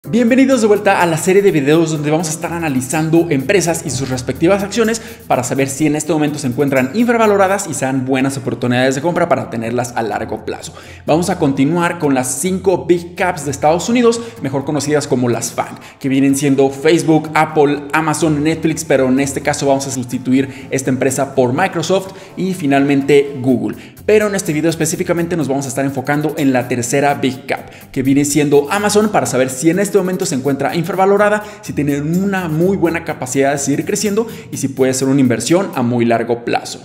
Bienvenidos de vuelta a la serie de videos donde vamos a estar analizando empresas y sus respectivas acciones para saber si en este momento se encuentran infravaloradas y sean buenas oportunidades de compra para tenerlas a largo plazo. Vamos a continuar con las 5 Big Caps de Estados Unidos, mejor conocidas como las FANG, que vienen siendo Facebook, Apple, Amazon, Netflix, pero en este caso vamos a sustituir esta empresa por Microsoft y finalmente Google. Pero en este video específicamente nos vamos a estar enfocando en la tercera Big Cap, que viene siendo Amazon, para saber si en este momento se encuentra infravalorada, si tiene una muy buena capacidad de seguir creciendo y si puede ser una inversión a muy largo plazo.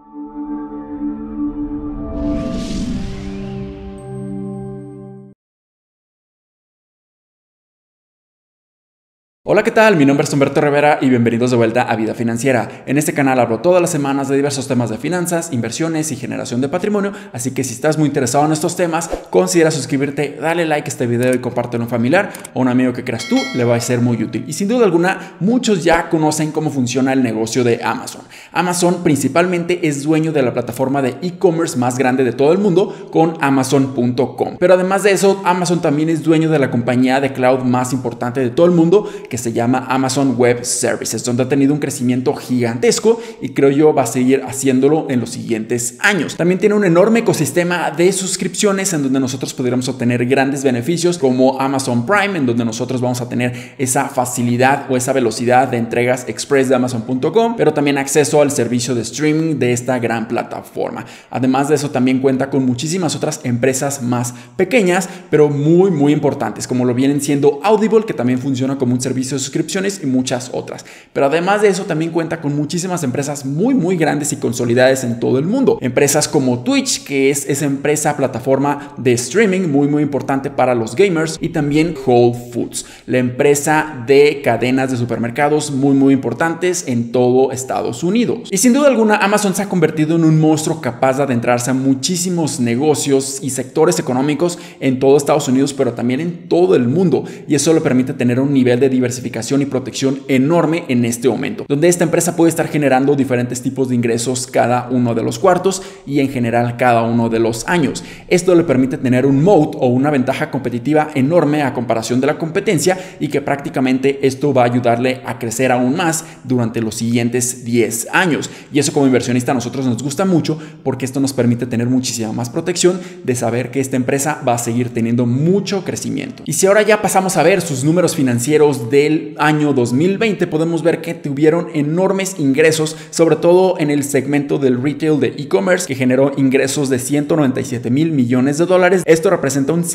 Hola, ¿qué tal? Mi nombre es Humberto Rivera y bienvenidos de vuelta a Vida Financiera. En este canal hablo todas las semanas de diversos temas de finanzas, inversiones y generación de patrimonio, así que si estás muy interesado en estos temas, considera suscribirte, dale like a este video y compártelo a un familiar o un amigo que creas tú le va a ser muy útil. Y sin duda alguna, muchos ya conocen cómo funciona el negocio de Amazon. Amazon principalmente es dueño de la plataforma de e-commerce más grande de todo el mundo con Amazon.com. Pero además de eso, Amazon también es dueño de la compañía de cloud más importante de todo el mundo, que se llama Amazon Web Services, donde ha tenido un crecimiento gigantesco y creo yo va a seguir haciéndolo en los siguientes años. También tiene un enorme ecosistema de suscripciones en donde nosotros podríamos obtener grandes beneficios como Amazon Prime, en donde nosotros vamos a tener esa facilidad o esa velocidad de entregas express de Amazon.com, pero también acceso al servicio de streaming de esta gran plataforma. Además de eso, también cuenta con muchísimas otras empresas más pequeñas, pero muy importantes, como lo vienen siendo Audible, que también funciona como un servicio de suscripciones, y muchas otras. Pero además de eso, también cuenta con muchísimas empresas muy grandes y consolidadas en todo el mundo. Empresas como Twitch, que es esa empresa plataforma de streaming muy importante para los gamers, y también Whole Foods, la empresa de cadenas de supermercados muy importantes en todo Estados Unidos. Y sin duda alguna, Amazon se ha convertido en un monstruo capaz de adentrarse a muchísimos negocios y sectores económicos en todo Estados Unidos, pero también en todo el mundo, y eso le permite tener un nivel de diversificación y protección enorme en este momento, donde esta empresa puede estar generando diferentes tipos de ingresos cada uno de los cuartos y en general cada uno de los años. Esto le permite tener un moat o una ventaja competitiva enorme a comparación de la competencia, y que prácticamente esto va a ayudarle a crecer aún más durante los siguientes 10 años. Y eso, como inversionista, a nosotros nos gusta mucho, porque esto nos permite tener muchísima más protección de saber que esta empresa va a seguir teniendo mucho crecimiento. Y si ahora ya pasamos a ver sus números financieros del año 2020, podemos ver que tuvieron enormes ingresos, sobre todo en el segmento del retail de e-commerce, que generó ingresos de 197 mil millones de dólares. Esto representa un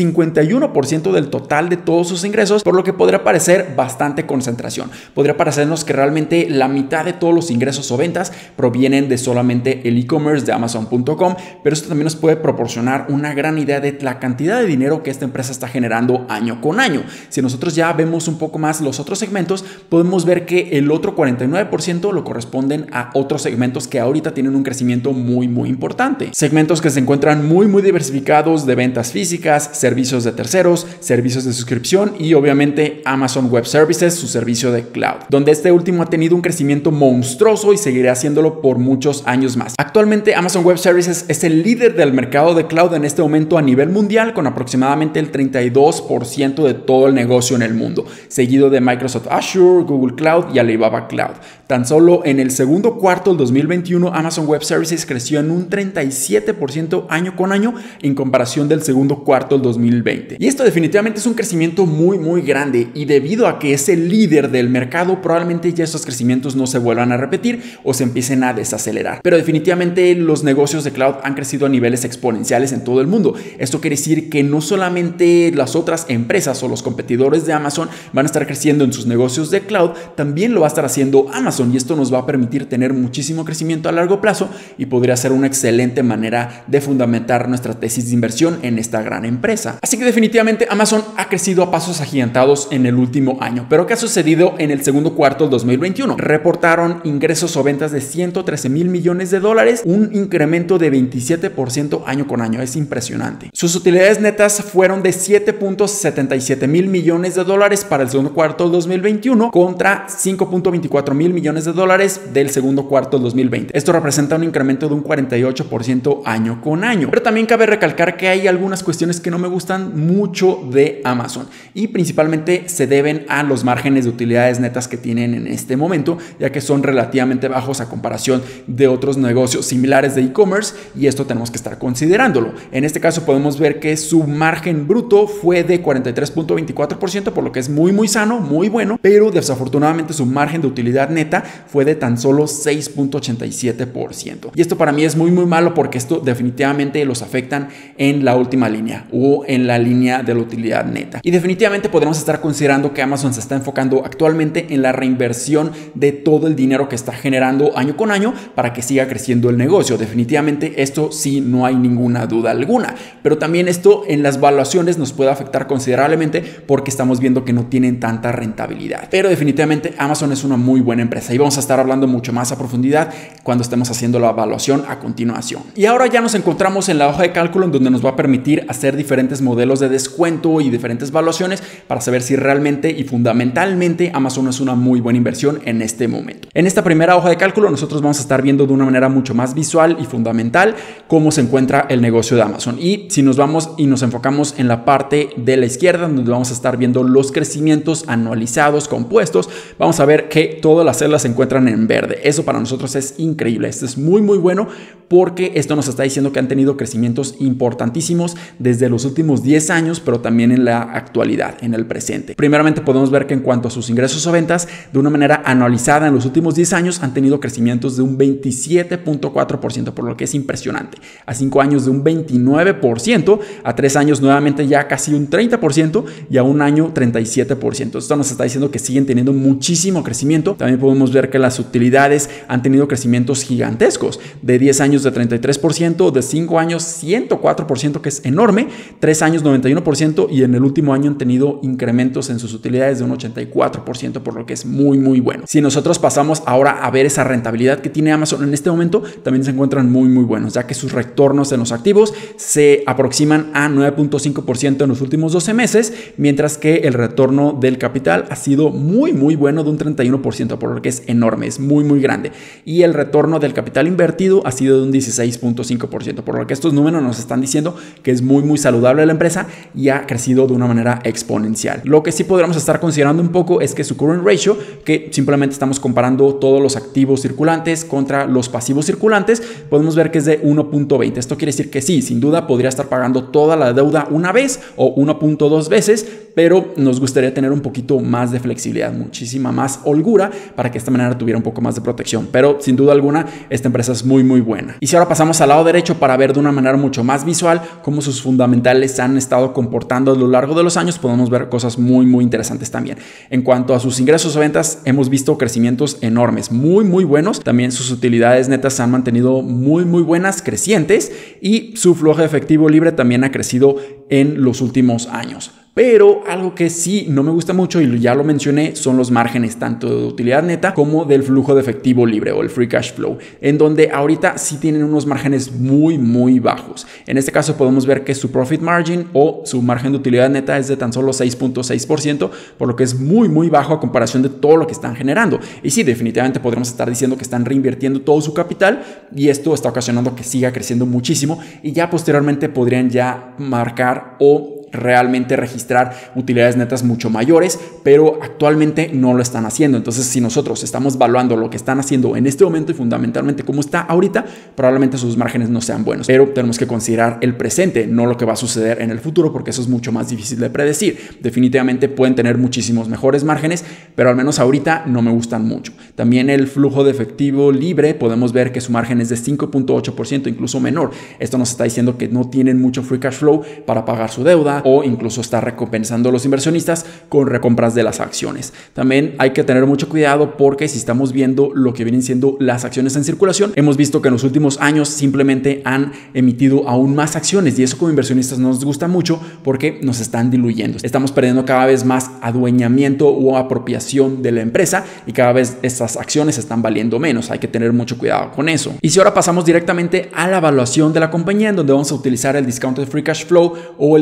51% del total de todos sus ingresos, por lo que podría parecer bastante concentración. Podría parecernos que realmente la mitad de todos los ingresos o ventas provienen de solamente el e-commerce de Amazon.com, pero esto también nos puede proporcionar una gran idea de la cantidad de dinero que esta empresa está generando año con año. Si nosotros ya vemos un poco más los otros segmentos, podemos ver que el otro 49% lo corresponden a otros segmentos que ahorita tienen un crecimiento muy importante. Segmentos que se encuentran muy diversificados, de ventas físicas, servicios de terceros, servicios de suscripción y obviamente Amazon Web Services, su servicio de cloud, donde este último ha tenido un crecimiento monstruoso y seguirá haciéndolo por muchos años más. Actualmente Amazon Web Services es el líder del mercado de cloud en este momento a nivel mundial, con aproximadamente el 32% de todo el negocio en el mundo, seguido de Microsoft Azure, Google Cloud y Alibaba Cloud. Tan solo en el segundo cuarto del 2021, Amazon Web Services creció en un 37% año con año en comparación del segundo cuarto del 2020. Y esto definitivamente es un crecimiento muy grande, y debido a que es el líder del mercado, probablemente ya estos crecimientos no se vuelvan a repetir o se empiecen a desacelerar. Pero definitivamente los negocios de cloud han crecido a niveles exponenciales en todo el mundo. Esto quiere decir que no solamente las otras empresas o los competidores de Amazon van a estar creciendo en sus negocios de cloud, también lo va a estar haciendo Amazon, y esto nos va a permitir tener muchísimo crecimiento a largo plazo y podría ser una excelente manera de fundamentar nuestra tesis de inversión en esta gran empresa. Así que definitivamente Amazon ha crecido a pasos agigantados en el último año. Pero ¿qué ha sucedido en el segundo cuarto del 2021? Reportaron ingresos o ventas de 113 mil millones de dólares, un incremento de 27% año con año. Es impresionante. Sus utilidades netas fueron de 7.77 mil millones de dólares para el segundo cuarto cuarto del 2021 contra 5.24 mil millones de dólares del segundo cuarto del 2020. Esto representa un incremento de un 48% año con año. Pero también cabe recalcar que hay algunas cuestiones que no me gustan mucho de Amazon y principalmente se deben a los márgenes de utilidades netas que tienen en este momento, ya que son relativamente bajos a comparación de otros negocios similares de e-commerce, y esto tenemos que estar considerándolo. En este caso podemos ver que su margen bruto fue de 43.24%, por lo que es muy sano, muy bueno, pero desafortunadamente su margen de utilidad neta fue de tan solo 6.87%. Y esto para mí es muy malo, porque esto definitivamente los afectan en la última línea o en la línea de la utilidad neta. Y definitivamente podemos estar considerando que Amazon se está enfocando actualmente en la reinversión de todo el dinero que está generando año con año para que siga creciendo el negocio. Definitivamente esto sí, no hay ninguna duda alguna, pero también esto en las valuaciones nos puede afectar considerablemente porque estamos viendo que no tienen tanta rentabilidad. Pero definitivamente Amazon es una muy buena empresa y vamos a estar hablando mucho más a profundidad cuando estemos haciendo la evaluación a continuación. Y ahora ya nos encontramos en la hoja de cálculo en donde nos va a permitir hacer diferentes modelos de descuento y diferentes valuaciones para saber si realmente y fundamentalmente Amazon es una muy buena inversión en este momento. En esta primera hoja de cálculo nosotros vamos a estar viendo de una manera mucho más visual y fundamental cómo se encuentra el negocio de Amazon. Y si nos vamos y nos enfocamos en la parte de la izquierda, donde vamos a estar viendo los crecimientos anualizados compuestos, vamos a ver que todas las celdas se encuentran en verde. Eso para nosotros es increíble. Esto es muy bueno, porque esto nos está diciendo que han tenido crecimientos importantísimos desde los últimos 10 años, pero también en la actualidad, en el presente. Primeramente podemos ver que en cuanto a sus ingresos o ventas, de una manera anualizada en los últimos 10 años han tenido crecimientos de un 27.4%, por lo que es impresionante. A 5 años de un 29%, a 3 años nuevamente ya casi un 30% y a un año 37%. Esto nos está diciendo que siguen teniendo muchísimo crecimiento. También podemos ver que las utilidades han tenido crecimientos gigantescos, de 10 años de 33%, de 5 años 104%, que es enorme, 3 años 91%, y en el último año han tenido incrementos en sus utilidades de un 84%, por lo que es muy bueno. Si nosotros pasamos ahora a ver esa rentabilidad que tiene Amazon en este momento, también se encuentran muy buenos, ya que sus retornos en los activos se aproximan a 9.5% en los últimos 12 meses, mientras que el retorno del capital ha sido muy bueno, de un 31%, por lo que es enorme, es muy grande, y el retorno del capital invertido ha sido de un 16.5%, por lo que estos números nos están diciendo que es muy saludable la empresa y ha crecido de una manera exponencial. Lo que sí podríamos estar considerando un poco es que su current ratio, que simplemente estamos comparando todos los activos circulantes contra los pasivos circulantes, podemos ver que es de 1.20. Esto quiere decir que sí, sin duda podría estar pagando toda la deuda una vez o 1.2 veces, pero nos gustaría tener un poquito más de flexibilidad, muchísima más holgura, para que de esta manera tuviera un poco más de protección. Pero sin duda alguna esta empresa es muy buena. Y si ahora pasamos al lado derecho para ver de una manera mucho más visual cómo sus fundamentales se han estado comportando a lo largo de los años, podemos ver cosas muy interesantes también. En cuanto a sus ingresos o ventas, hemos visto crecimientos enormes, muy buenos. También sus utilidades netas se han mantenido muy buenas, crecientes, y su flujo de efectivo libre también ha crecido en los últimos años. Pero algo que sí no me gusta mucho, y ya lo mencioné, son los márgenes tanto de utilidad neta como del flujo de efectivo libre o el free cash flow, en donde ahorita sí tienen unos márgenes muy bajos. En este caso podemos ver que su profit margin o su margen de utilidad neta es de tan solo 6.6%, por lo que es muy bajo a comparación de todo lo que están generando. Y sí, definitivamente podremos estar diciendo que están reinvirtiendo todo su capital, y esto está ocasionando que siga creciendo muchísimo, y ya posteriormente podrían ya marcar o realmente registrar utilidades netas mucho mayores, pero actualmente no lo están haciendo. Entonces, si nosotros estamos evaluando lo que están haciendo en este momento y fundamentalmente cómo está ahorita, probablemente sus márgenes no sean buenos, pero tenemos que considerar el presente, no lo que va a suceder en el futuro, porque eso es mucho más difícil de predecir. Definitivamente pueden tener muchísimos mejores márgenes, pero al menos ahorita no me gustan mucho. También el flujo de efectivo libre, podemos ver que su margen es de 5.8%, incluso menor. Esto nos está diciendo que no tienen mucho free cash flow para pagar su deuda, o incluso está recompensando a los inversionistas con recompras de las acciones. También hay que tener mucho cuidado, porque si estamos viendo lo que vienen siendo las acciones en circulación, hemos visto que en los últimos años simplemente han emitido aún más acciones, y eso como inversionistas no nos gusta mucho porque nos están diluyendo. Estamos perdiendo cada vez más adueñamiento o apropiación de la empresa, y cada vez estas acciones están valiendo menos. Hay que tener mucho cuidado con eso. Y si ahora pasamos directamente a la evaluación de la compañía, en donde vamos a utilizar el discounted free cash flow o el descuento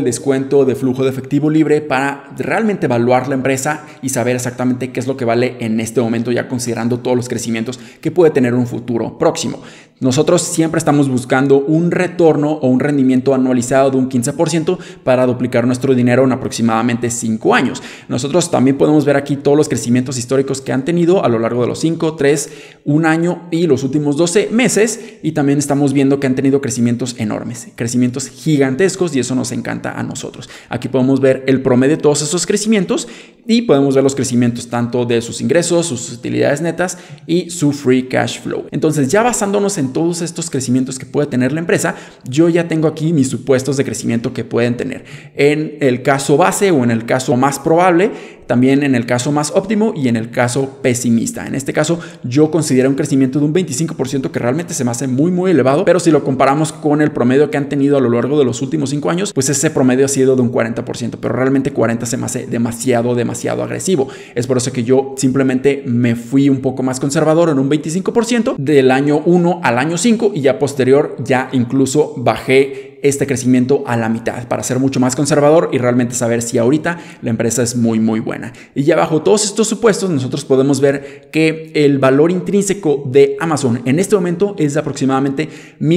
suelto de flujo de efectivo libre para realmente evaluar la empresa y saber exactamente qué es lo que vale en este momento, ya considerando todos los crecimientos que puede tener un futuro próximo. Nosotros siempre estamos buscando un retorno o un rendimiento anualizado de un 15% para duplicar nuestro dinero en aproximadamente 5 años. Nosotros también podemos ver aquí todos los crecimientos históricos que han tenido a lo largo de los 5, 3, 1 año y los últimos 12 meses, y también estamos viendo que han tenido crecimientos enormes, crecimientos gigantescos, y eso nos encanta a nosotros. Aquí podemos ver el promedio de todos esos crecimientos y podemos ver los crecimientos tanto de sus ingresos, sus utilidades netas y su free cash flow. Entonces, ya basándonos en todos estos crecimientos que puede tener la empresa, yo ya tengo aquí mis supuestos de crecimiento que pueden tener. En el caso base o en el caso más probable, también en el caso más óptimo y en el caso pesimista. En este caso, yo considero un crecimiento de un 25% que realmente se me hace muy elevado, pero si lo comparamos con el promedio que han tenido a lo largo de los últimos 5 años, pues ese promedio ha sido de un 40%, pero realmente 40 se me hace demasiado agresivo. Es por eso que yo simplemente me fui un poco más conservador en un 25% del año 1 al año 5, y ya posterior ya incluso bajé este crecimiento a la mitad para ser mucho más conservador y realmente saber si ahorita la empresa es muy buena. Y ya bajo todos estos supuestos, nosotros podemos ver que el valor intrínseco de Amazon en este momento es de aproximadamente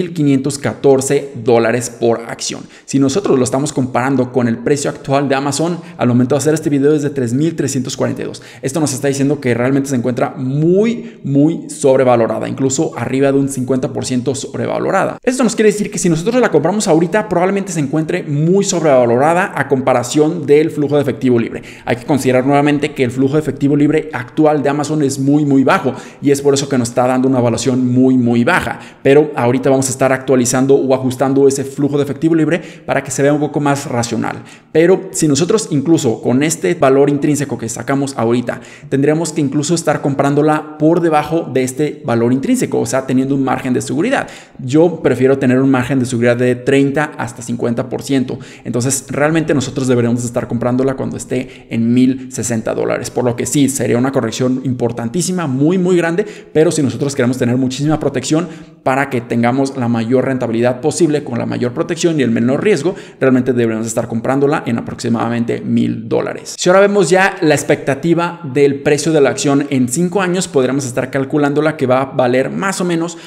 $1,514 por acción. Si nosotros lo estamos comparando con el precio actual de Amazon, al momento de hacer este video es de $3,342. Esto nos está diciendo que realmente se encuentra muy sobrevalorada, incluso arriba de un 50% sobrevalorada. Esto nos quiere decir que si nosotros la compramos ahorita, probablemente se encuentre muy sobrevalorada a comparación del flujo de efectivo libre. Hay que considerar nuevamente que el flujo de efectivo libre actual de Amazon es muy bajo, y es por eso que nos está dando una evaluación muy baja. Pero ahorita vamos a estar actualizando o ajustando ese flujo de efectivo libre para que se vea un poco más racional. Pero si nosotros incluso con este valor intrínseco que sacamos ahorita, tendríamos que incluso estar comprándola por debajo de este valor intrínseco, o sea, teniendo un margen de seguridad. Yo prefiero tener un margen de seguridad de 30 hasta 50%. Entonces, realmente nosotros deberíamos estar comprándola cuando esté en $1,060. Por lo que sí, sería una corrección importantísima, muy grande, pero si nosotros queremos tener muchísima protección para que tengamos la mayor rentabilidad posible con la mayor protección y el menor riesgo, realmente deberíamos estar comprándola en aproximadamente $1,000. Si ahora vemos ya la expectativa del precio de la acción en 5 años, podríamos estar calculándola que va a valer más o menos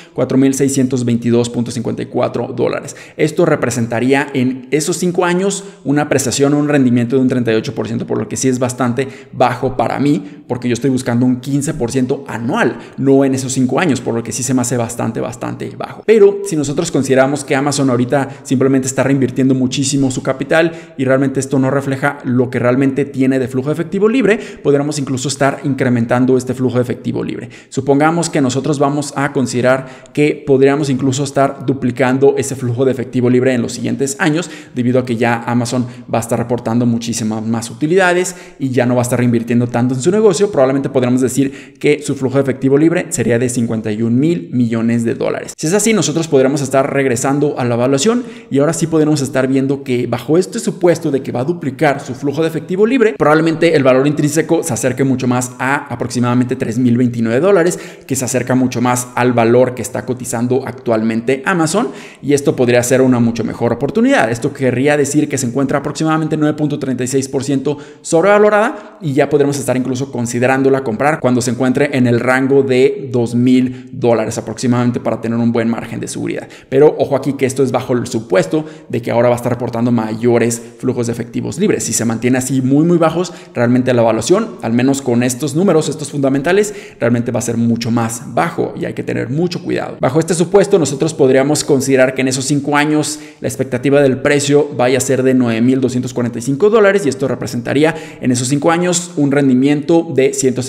$4,622.54. Esto representaría en esos 5 años una apreciación o un rendimiento de un 38%, por lo que sí es bastante bajo para mí, porque yo estoy buscando un 15% anual, no en esos 5 años, por lo que sí se me hace bastante bajo. Pero si nosotros consideramos que Amazon ahorita simplemente está reinvirtiendo muchísimo su capital y realmente esto no refleja lo que realmente tiene de flujo de efectivo libre, podríamos incluso estar incrementando este flujo de efectivo libre. Supongamos que nosotros vamos a considerar que podríamos incluso estar duplicando ese flujo de efectivo libre en los siguientes años, debido a que ya Amazon va a estar reportando muchísimas más utilidades y ya no va a estar reinvirtiendo tanto en su negocio. Probablemente podríamos decir que su flujo de efectivo libre sería de $51,000 millones. Si es así, nosotros podríamos estar regresando a la evaluación y ahora sí podríamos estar viendo que bajo este supuesto de que va a duplicar su flujo de efectivo libre, probablemente el valor intrínseco se acerque mucho más a aproximadamente $3,029, que se acerca mucho más al valor que está cotizando actualmente Amazon, y esto podría ser una mucho mejor oportunidad. Esto querría decir que se encuentra aproximadamente 9.36% sobrevalorada, y ya podremos estar incluso considerándola comprar cuando se encuentre en el rango de $2,000 aproximadamente, para tener un buen margen de seguridad. Pero ojo aquí que esto es bajo el supuesto de que ahora va a estar reportando mayores flujos de efectivos libres. Si se mantiene así muy bajos, realmente la evaluación, al menos con estos números, estos fundamentales, realmente va a ser mucho más bajo y hay que tener mucho cuidado. Bajo este supuesto, nosotros podríamos considerar que en esos 5 años la expectativa del precio vaya a ser de $9,245, y esto representaría en esos 5 años un rendimiento de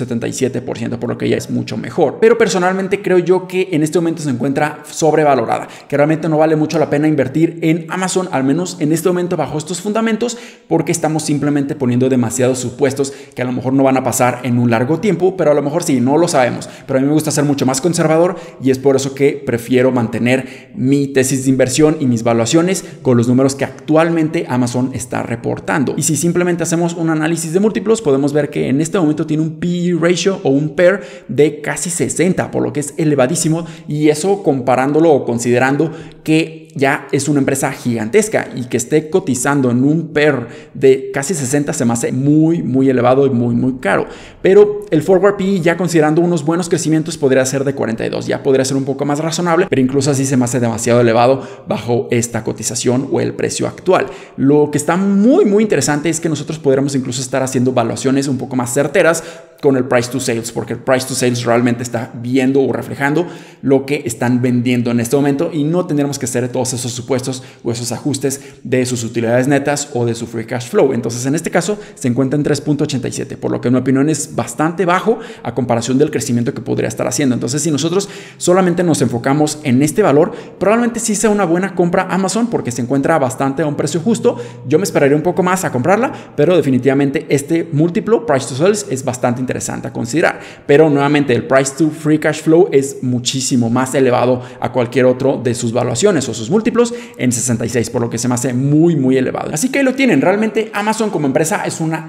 177%, por lo que ya es mucho mejor. Pero personalmente creo yo que en este momento se encuentra sobrevalorada, que realmente no vale mucho la pena invertir en Amazon, al menos en este momento bajo estos fundamentos, porque estamos simplemente poniendo demasiados supuestos que a lo mejor no van a pasar en un largo tiempo, pero a lo mejor sí, no lo sabemos. Pero a mí me gusta ser mucho más conservador y es por eso que prefiero mantener mi tesis de inversión y mis valuaciones con los números que actualmente Amazon está reportando. Y si simplemente hacemos un análisis de múltiplos, podemos ver que en este momento tiene un PE ratio o un PER de casi 60, por lo que es elevadísimo, y eso comparándolo o considerando que ya es una empresa gigantesca y que esté cotizando en un PER de casi 60 se me hace muy elevado y muy caro. Pero el forward PE, ya considerando unos buenos crecimientos, podría ser de 42, ya podría ser un poco más razonable, pero incluso así se me hace demasiado elevado bajo esta cotización o el precio actual. Lo que está muy interesante es que nosotros podríamos incluso estar haciendo valuaciones un poco más certeras con el price to sales, porque el price to sales realmente está viendo o reflejando lo que están vendiendo en este momento y no tendremos que hacer todos esos supuestos o esos ajustes de sus utilidades netas o de su free cash flow. Entonces, en este caso se encuentra en 3.87, por lo que en mi opinión es bastante bajo a comparación del crecimiento que podría estar haciendo. Entonces, si nosotros solamente nos enfocamos en este valor, probablemente sí sea una buena compra Amazon porque se encuentra bastante a un precio justo. Yo me esperaría un poco más a comprarla, pero definitivamente este múltiplo price to sales es bastante interesante a considerar. Pero nuevamente el price to free cash flow es muchísimo más elevado a cualquier otro de sus valuaciones o sus múltiplos en 66, por lo que se me hace muy elevado. Así que ahí lo tienen. Realmente Amazon como empresa es una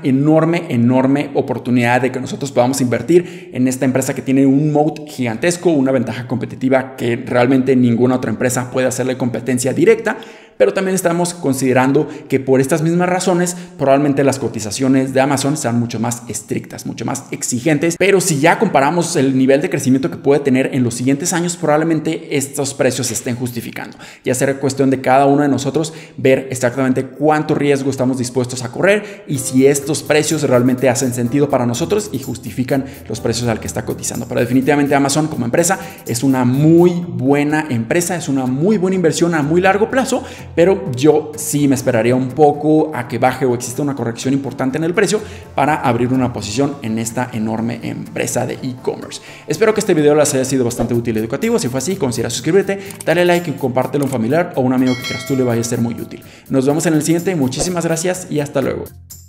enorme oportunidad de que nosotros podamos invertir en esta empresa que tiene un moat gigantesco, una ventaja competitiva que realmente ninguna otra empresa puede hacerle competencia directa. Pero también estamos considerando que por estas mismas razones probablemente las cotizaciones de Amazon sean mucho más estrictas, mucho más exigentes. Pero si ya comparamos el nivel de crecimiento que puede tener en los siguientes años, probablemente estos precios se estén justificando. Ya será cuestión de cada uno de nosotros ver exactamente cuánto riesgo estamos dispuestos a correr y si estos precios realmente hacen sentido para nosotros y justifican los precios al que está cotizando. Pero definitivamente Amazon como empresa es una muy buena empresa, es una muy buena inversión a muy largo plazo. Pero yo sí me esperaría un poco a que baje o exista una corrección importante en el precio para abrir una posición en esta enorme empresa de e-commerce. Espero que este video les haya sido bastante útil y educativo. Si fue así, considera suscribirte, dale like y compártelo a un familiar o un amigo que creas tú le vaya a ser muy útil. Nos vemos en el siguiente. Muchísimas gracias y hasta luego.